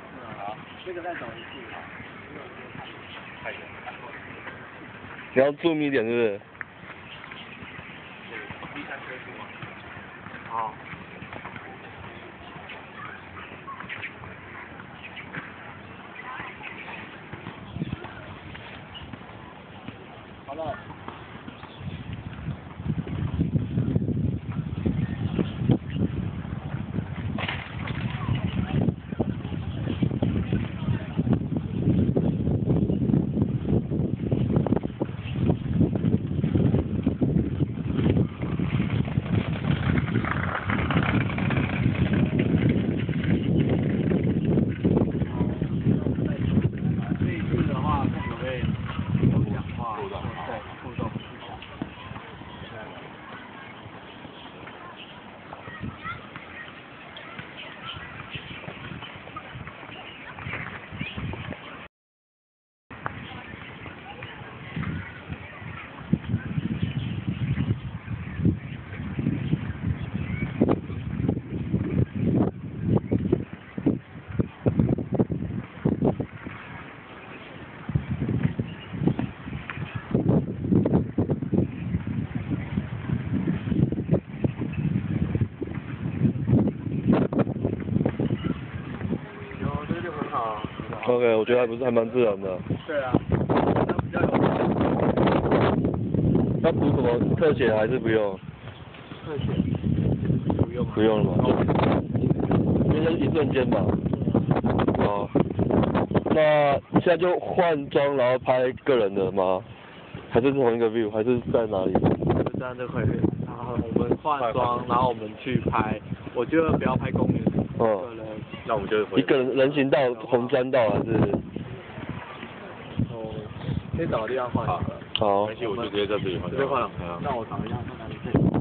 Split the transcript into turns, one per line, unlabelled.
好，这个再走一次。
太远。
你要注意一点，是不是？
第三车速啊。
好。好了。
OK， 我觉得还蛮自然的。
对啊，那比较有。
要补什么特写还是不用？
特写不用。
不用了嘛，因为那是一瞬间嘛。哦。那现在就换装然后拍个人的吗？还是同一个 view？ 还是在哪里？
就这样就可以。然后我们换装，然后我们去拍。我觉得不要拍公园。
那我们就
一个人行道、红砖道还是？
哦，先找个地方换。
好。
好。
没关系，我就直接在这里换。
直接换了。那我找一下，看哪里可以。